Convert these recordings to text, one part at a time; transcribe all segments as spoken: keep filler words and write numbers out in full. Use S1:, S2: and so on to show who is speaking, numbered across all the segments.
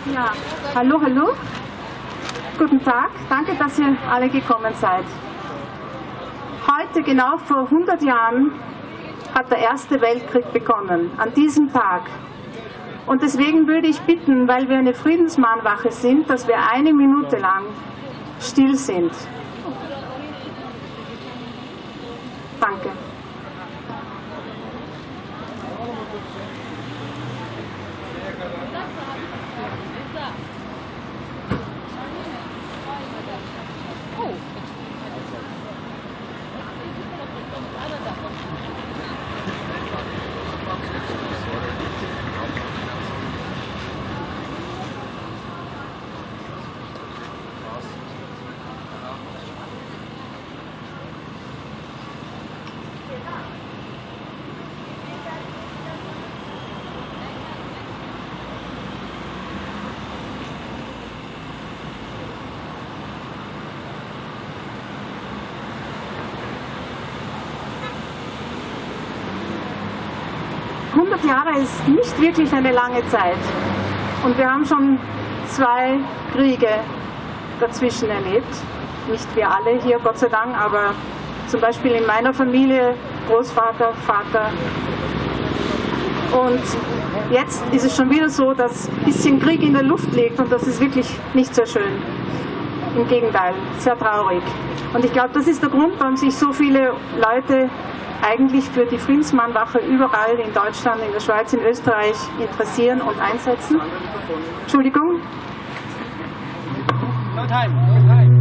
S1: Ja, hallo, hallo. Guten Tag, danke, dass ihr alle gekommen seid. Heute, genau vor hundert Jahren, hat der Erste Weltkrieg begonnen, an diesem Tag. Und deswegen würde ich bitten, weil wir eine Friedensmahnwache sind, dass wir eine Minute lang still sind. Danke. hundert Jahre ist nicht wirklich eine lange Zeit. Und wir haben schon zwei Kriege dazwischen erlebt. Nicht wir alle hier, Gott sei Dank, aber zum Beispiel in meiner Familie, Großvater, Vater. Und jetzt ist es schon wieder so, dass ein bisschen Krieg in der Luft liegt und das ist wirklich nicht sehr schön. Im Gegenteil, sehr traurig. Und ich glaube, das ist der Grund, warum sich so viele Leute eigentlich für die Friedensmahnwache überall in Deutschland, in der Schweiz, in Österreich interessieren und einsetzen. Entschuldigung.
S2: No time, no time.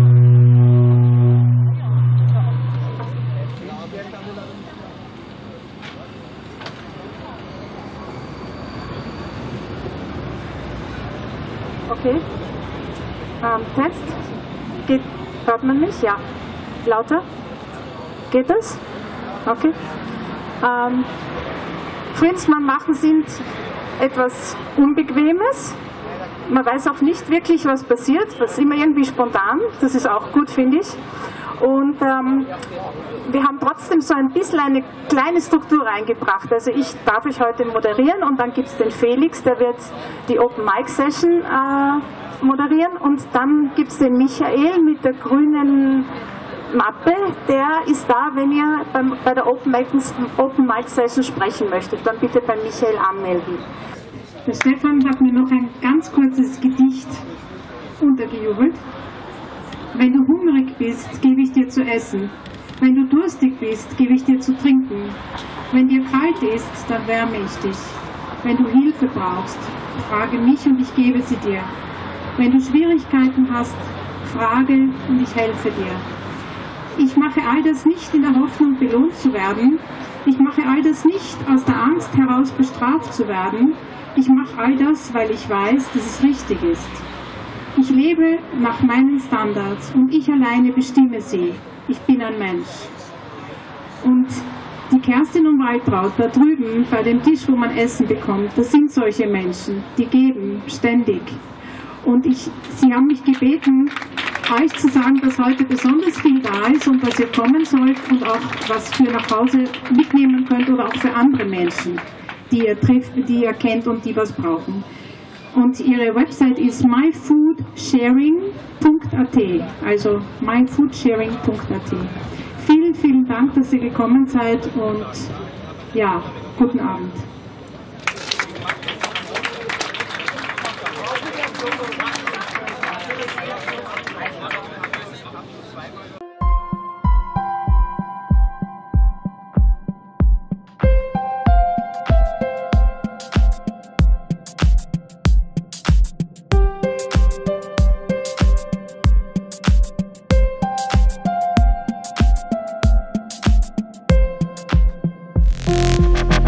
S1: Okay. Ähm, Test. Geht, hört man mich? Ja. Lauter? Geht das? Okay. Ähm, Friedensmahnwachen sind etwas Unbequemes. Man weiß auch nicht wirklich, was passiert. Das ist immer irgendwie spontan. Das ist auch gut, finde ich. Und ähm, wir haben trotzdem so ein bisschen eine kleine Struktur reingebracht. Also ich darf euch heute moderieren und dann gibt es den Felix, der wird die Open Mic Session äh, moderieren. Und dann gibt es den Michael mit der grünen Mappe, der ist da, wenn ihr beim, bei der Open Mic, Open Mic Session sprechen möchtet, dann bitte bei Michael anmelden. Der Stefan hat mir noch ein ganz kurzes Gedicht untergejubelt. Wenn du hungrig bist, gebe ich dir zu essen. Wenn du durstig bist, gebe ich dir zu trinken. Wenn dir kalt ist, dann wärme ich dich. Wenn du Hilfe brauchst, frage mich und ich gebe sie dir. Wenn du Schwierigkeiten hast, frage und ich helfe dir. Ich mache all das nicht in der Hoffnung, belohnt zu werden. Ich mache all das nicht aus der Angst heraus, bestraft zu werden. Ich mache all das, weil ich weiß, dass es richtig ist. Ich lebe nach meinen Standards und ich alleine bestimme sie. Ich bin ein Mensch. Und die Kerstin und Waltraud da drüben bei dem Tisch, wo man Essen bekommt, das sind solche Menschen, die geben ständig. Und ich, sie haben mich gebeten, euch zu sagen, dass heute besonders viel da ist und dass ihr kommen sollt und auch was für nach Hause mitnehmen könnt oder auch für andere Menschen, die ihr trifft, die ihr kennt und die was brauchen. Und ihre Website ist my food sharing punkt a t, also my food sharing punkt a t. Vielen, vielen Dank, dass ihr gekommen seid und ja, guten Abend.
S3: We'll be right back.